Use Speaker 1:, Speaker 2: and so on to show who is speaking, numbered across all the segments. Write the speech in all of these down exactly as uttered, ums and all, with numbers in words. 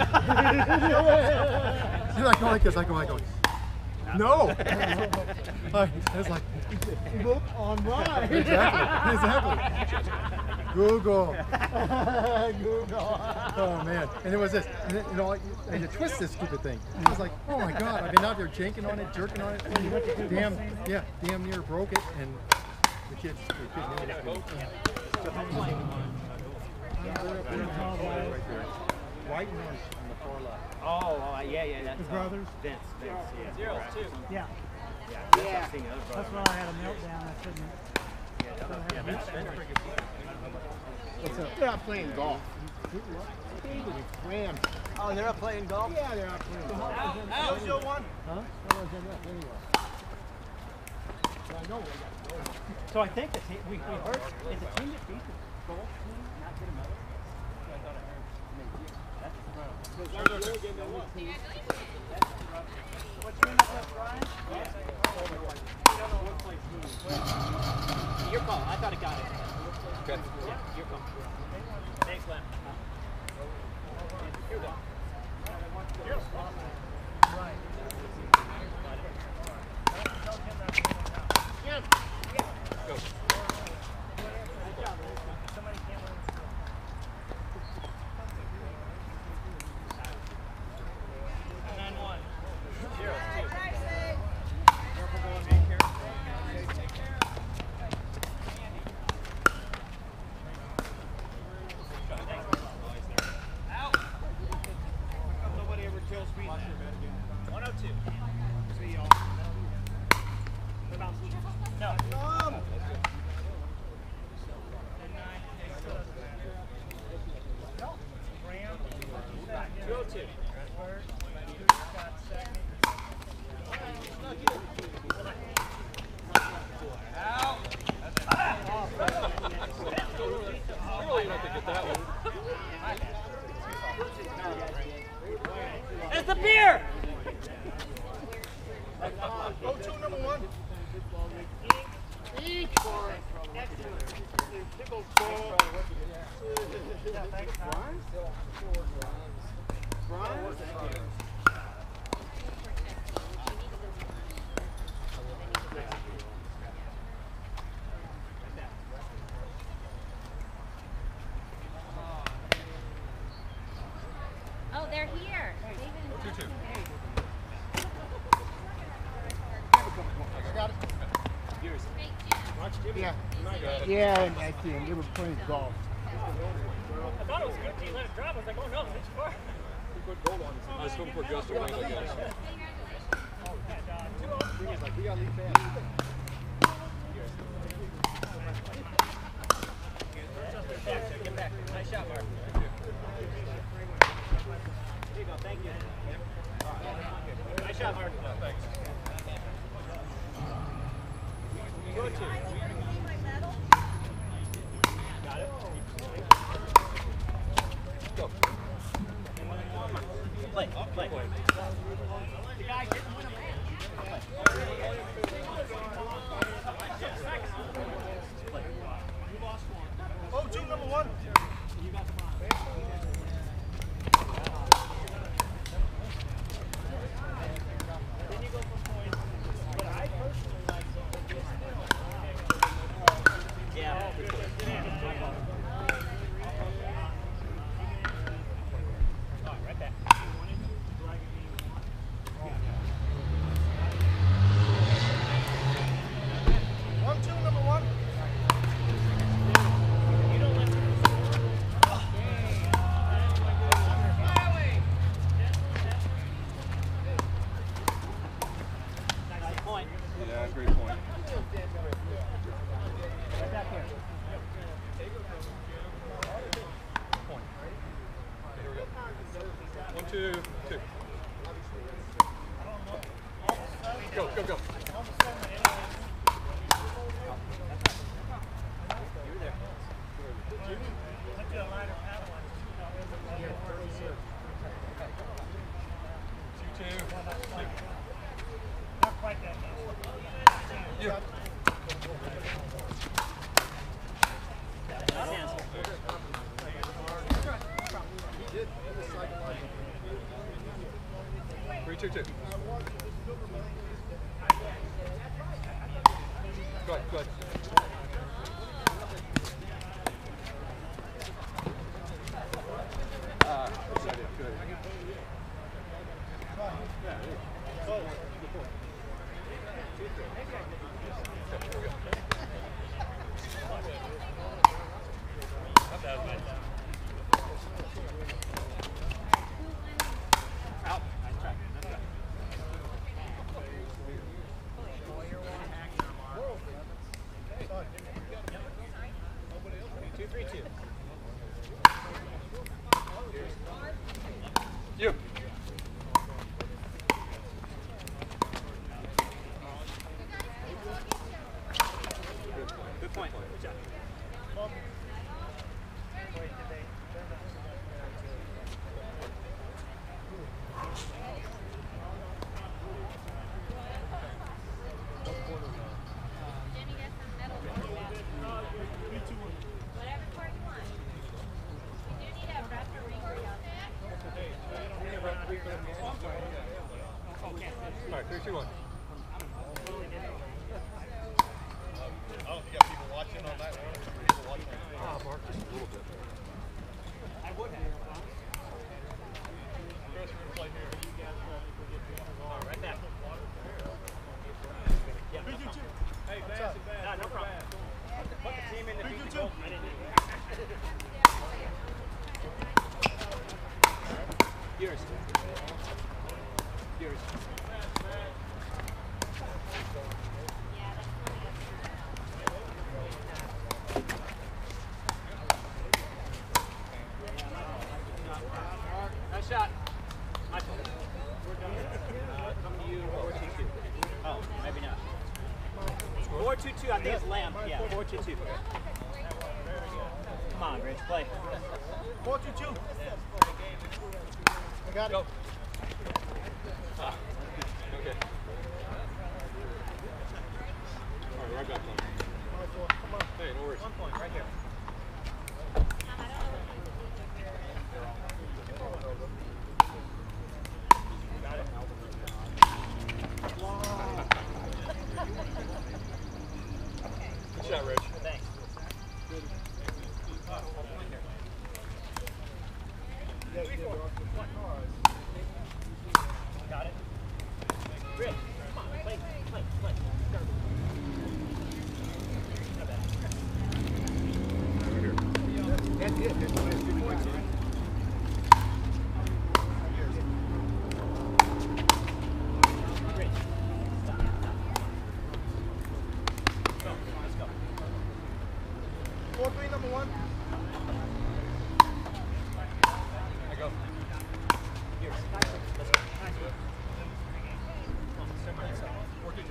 Speaker 1: You're like, going like this, like, going like, no! Like, it's like,
Speaker 2: look on right.
Speaker 1: Exactly, exactly. Google.
Speaker 2: Google.
Speaker 1: Oh man, and it was this, and it, you know, like, and you twist this stupid thing. I was like, oh my god, I've been out there janking on it, jerking on it, and damn, yeah, damn near broke it, and the kids, the kids knew it was good. White and orange on the far left.
Speaker 3: Oh, uh, yeah, yeah, that's
Speaker 2: The brothers?
Speaker 3: Uh, Vince, Vince, yeah.
Speaker 4: Zeros, too.
Speaker 2: Yeah.
Speaker 3: Yeah, that's
Speaker 4: Yeah.
Speaker 3: I've seen the other
Speaker 2: That's
Speaker 3: brother.
Speaker 2: when I had a meltdown. I couldn't.
Speaker 3: Yeah, the other- yeah, Vince, Vince, pretty good.
Speaker 1: What's up?
Speaker 4: They're out playing golf. Ram.
Speaker 3: Oh, they're up playing golf?
Speaker 4: Yeah, they're out playing golf.
Speaker 3: How's your one?
Speaker 1: Huh?
Speaker 4: How was that anyway? I know where they got to go.
Speaker 3: So I think the team, we, we heard, is the team that beat the golf team not get a medal? So I thought I heard, maybe, that's the problem. What's your name up there, Brian? Your call, I thought it got it.
Speaker 4: Okay.
Speaker 3: Yeah, your call. Thanks, Len. Here we go. Right.
Speaker 4: Go.
Speaker 3: It's the beer!
Speaker 4: Go to number one. Eek for excellent. Pickle ball. Bronze? Bronze?
Speaker 5: Oh, they're here.
Speaker 4: Two, two. Yeah. Yeah, and I see, and they were playing golf.
Speaker 3: I thought it was a good team. Let it drop. I was like, oh no, it's too far.
Speaker 6: We put gold on it. Just hoping for Augusta wins, I guess.
Speaker 4: He's like, we got to leave fast.
Speaker 3: Get back. Nice shot, Mark. Here you go. Thank you. Nice shot, Mark. Thanks. Go to. Got it. Go. Play. Play. The guy didn't win a match.
Speaker 4: Oh, two, number one.
Speaker 3: You got the ball. Then you go for points. But I personally like yeah. Oh, right back.
Speaker 4: One, two, number one.
Speaker 3: You don't let them score. Nice point.
Speaker 6: Yeah, great point.
Speaker 3: Right back here.
Speaker 6: One, two, two. Go, go, go. Two, two, two.
Speaker 3: Not quite that much.
Speaker 6: Yeah. Three, two, two. Go ahead, go ahead. Ah, excited. Good. Yeah, good point.
Speaker 3: Out. Nice try. Nice try. Two, three, two.
Speaker 6: You.
Speaker 3: Good point. Good job.
Speaker 5: Jenny got some metal whatever part you want. We do need a referee on that.
Speaker 6: All right, three, two, one.
Speaker 4: Oh, you got people watching on that one? People watching.
Speaker 6: Ah, Mark, just a little bit.
Speaker 3: I would have.
Speaker 4: Chris, we're gonna play here.
Speaker 3: Oh, right back. Yeah.
Speaker 4: Hey, pass it back.
Speaker 3: No, no problem. Put the team in the field goal. I didn't do it. Yours. Yours. Nice shot. Michael. Come to you, four two two. Oh, maybe not. four two two, I think it's Lamb. Yeah, four two two. Come on, Rich, play.
Speaker 4: Four, two, two. I got it.
Speaker 6: Go. Ah, okay. All right, right back on.
Speaker 4: Come on.
Speaker 6: Hey, no worries.
Speaker 3: One point, right here. Got it.
Speaker 6: Good shot, Rich.
Speaker 3: Thanks. Got it. Rich, come on, play, play, play. Not bad.
Speaker 4: That's it. That's the last two points.
Speaker 3: Rich, stop, stop. Go, let's go.
Speaker 4: Four, three, number one.
Speaker 6: I go.
Speaker 3: Yours. Let's go. Come on, start by yourself.
Speaker 6: Four, two, two.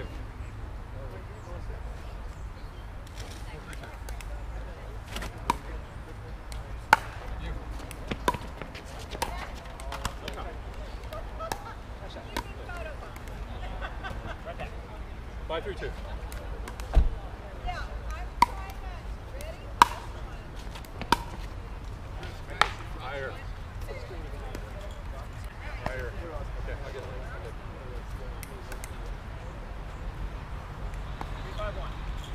Speaker 6: You.
Speaker 3: No problem. Nice shot. Right back.
Speaker 6: Five, three, two. Higher. Higher. Okay, I get it. I get it.
Speaker 3: Three, five, one.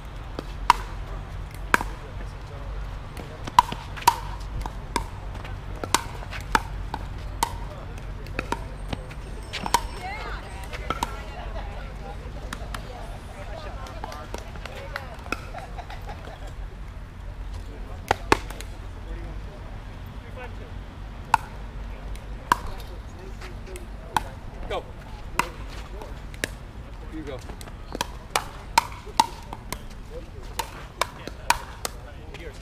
Speaker 6: Go. You go.
Speaker 3: Yours.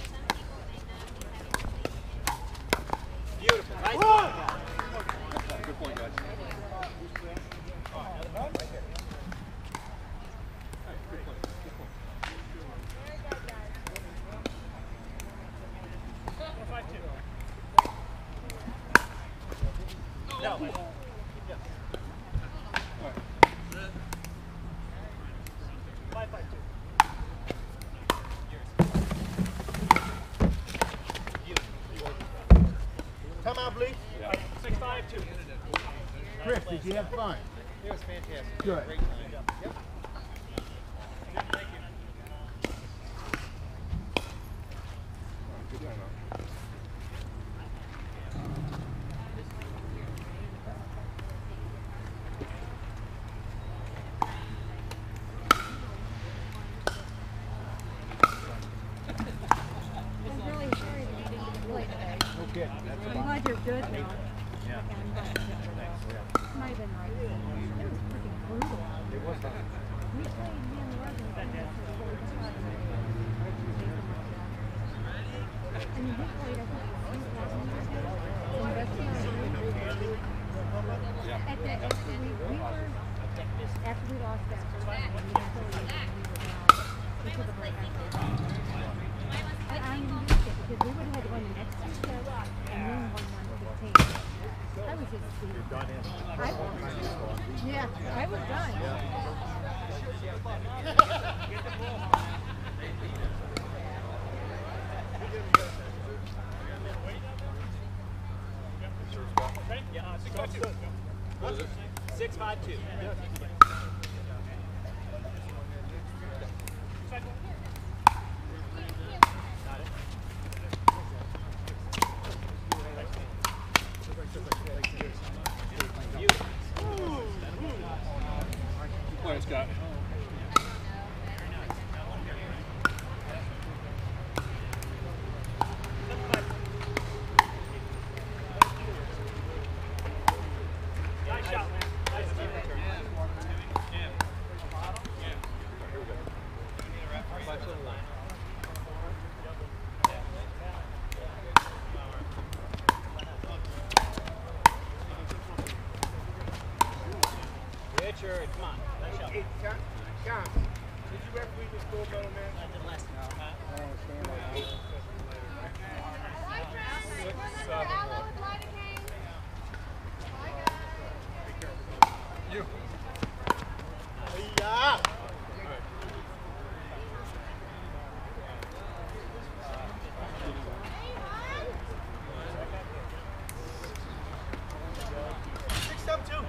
Speaker 3: Beautiful. Nice one.
Speaker 6: Good point, guys.
Speaker 3: Oh, another point right here.
Speaker 6: Hey, good point. Good point.
Speaker 3: Four, five, two. No. Yeah. Five, five, two. Yours. Beautiful.
Speaker 4: Time out, please.
Speaker 6: Yeah.
Speaker 3: Six five two.
Speaker 2: Chris, did you have fun?
Speaker 1: It was fantastic.
Speaker 2: Good.
Speaker 1: Great time. Yep.
Speaker 6: Good timeout.
Speaker 5: I'm really sorry that you didn't get to play today.
Speaker 2: Okay.
Speaker 5: I'm glad you're good now. Yeah. I'm glad you're good. Might have been right. It was freaking brutal.
Speaker 1: It was fun.
Speaker 5: We played me and the Russians and that's for four times. I mean, we played, I think, six thousand years ago. So the rest of the
Speaker 6: Yeah.
Speaker 5: At the, after we, we were, after we lost that first game, we were still leaving, we were down. We took a break after that. I, I used it because we would have had to win the next two sets and then one one fifteen. I was just
Speaker 1: You're done in.
Speaker 5: I, yeah, I was done.
Speaker 3: Okay? Yeah, uh, six five two.
Speaker 6: What is it?
Speaker 3: Six five two. Got it. You.
Speaker 6: Good play, Scott.
Speaker 3: Nice shot, man. Nice team return. Richard, come on. Nice shot.
Speaker 4: Hey, John, John, did you referee this gold medal, man?
Speaker 3: I did last time.
Speaker 6: You.
Speaker 4: Yeah. Six, seven, two.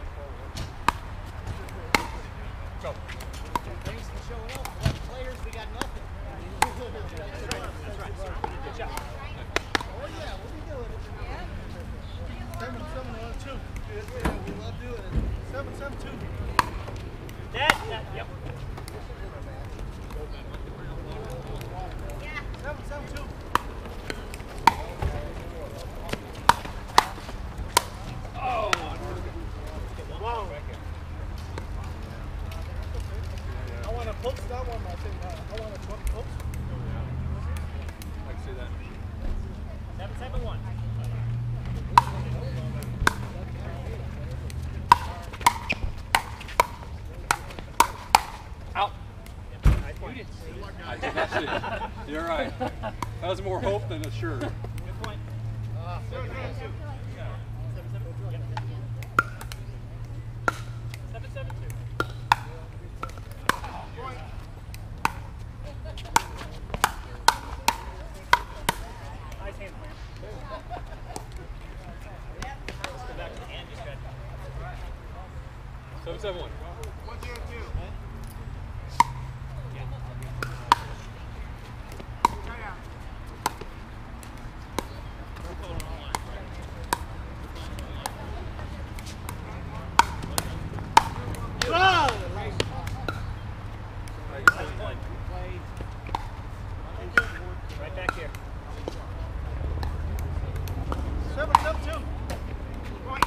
Speaker 4: Go.
Speaker 3: Thanks for showing up. Without the players, we got nothing. That's right. That's right. Good job.
Speaker 4: Oh yeah, we'll be doing it. Seven, seven, one, two. Yeah, we love doing it. Seven, seven, two.
Speaker 3: That, that, yep.
Speaker 4: Seven, seven, two.
Speaker 6: Oh!
Speaker 4: Wow. I want to post that one. I think uh, I want to post.
Speaker 6: I can see that.
Speaker 3: Seven, seven, one.
Speaker 6: Out.
Speaker 3: Nice point.
Speaker 6: I did not see it. You're right. That was more hope than a sure.
Speaker 3: Good point. Seven, seven, two. Seven, seven, two. Yep. Seven, seven, two. Nice hand plan. Let's go back to the hand you said.
Speaker 6: Seven, seven, one.
Speaker 4: One, zero, two.
Speaker 3: Nice point. Right back here.
Speaker 4: Seven, seven, two. Point.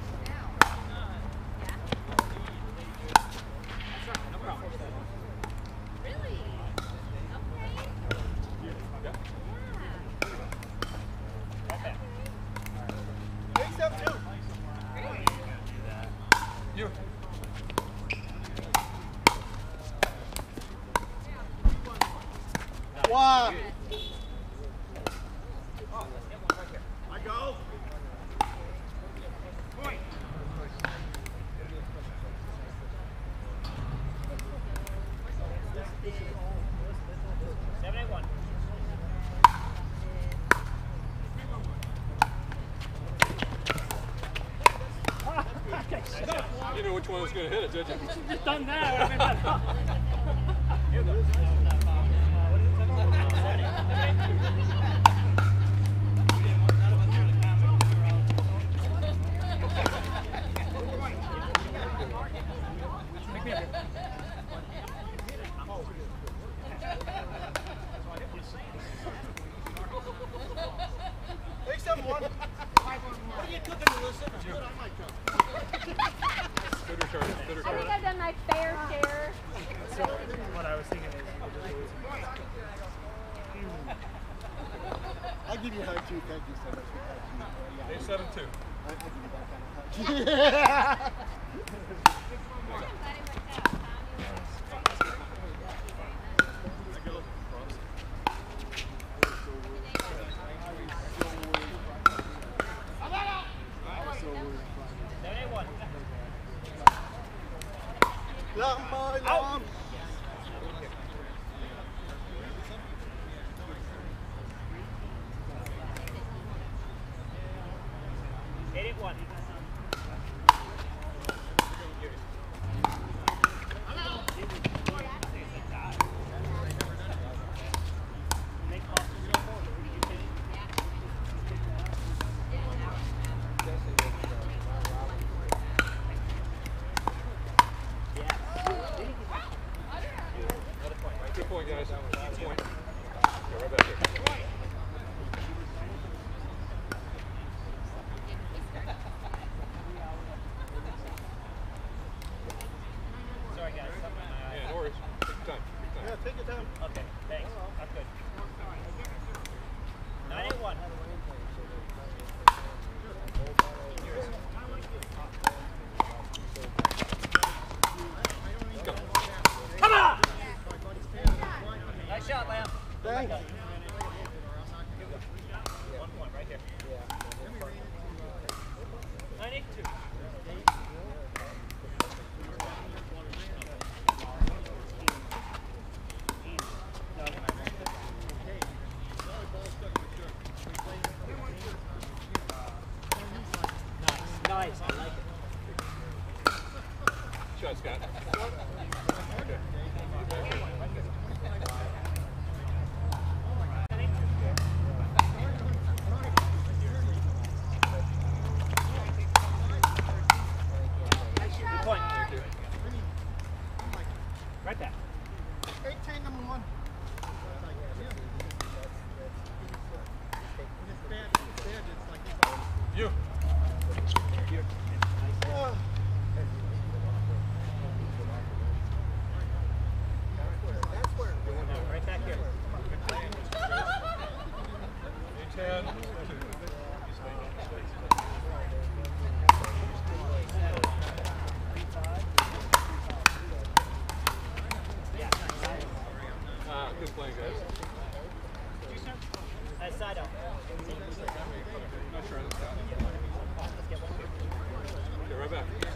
Speaker 3: No problem.
Speaker 5: Really? Okay.
Speaker 6: Yeah.
Speaker 3: Right back.
Speaker 4: Eight, seven, two.
Speaker 6: You.
Speaker 4: Wow. I go. Point.
Speaker 3: Seven, eight, one.
Speaker 6: You knew which one was going to hit it, did you?
Speaker 3: Just done that. I would have been better.
Speaker 4: Hey, seven one. What are you cooking, Melissa? That's what I might cook.
Speaker 6: Bitter card, bitter
Speaker 5: I
Speaker 6: card.
Speaker 5: think I've done my fair share.
Speaker 3: What I was thinking is,
Speaker 4: I'll give you a hug too. Thank you so much.
Speaker 6: Hey, seven two.
Speaker 4: I'll give you that kind of hug. Lama, lama.
Speaker 3: eight eight one.
Speaker 6: Good point, guys. Good point. Okay, right back here.
Speaker 3: Sorry, guys.
Speaker 6: Yeah, no worries. Take your time. Take your
Speaker 4: Yeah,
Speaker 6: time.
Speaker 4: take it down.
Speaker 3: Okay, thanks. I'm good. nine eight one. Come on! Nice shot, Lamb.
Speaker 4: Thanks.
Speaker 3: One point right here. nine eight two. Nice, I like it.
Speaker 6: Shot, Scott. Okay.
Speaker 3: Good point. Right back.
Speaker 4: eighteen, number one.
Speaker 6: You.
Speaker 4: Ah.
Speaker 3: Right back here.
Speaker 6: eight ten. Ah, good playing, guys.
Speaker 3: Uh, side out.
Speaker 6: Not sure. Okay, right back.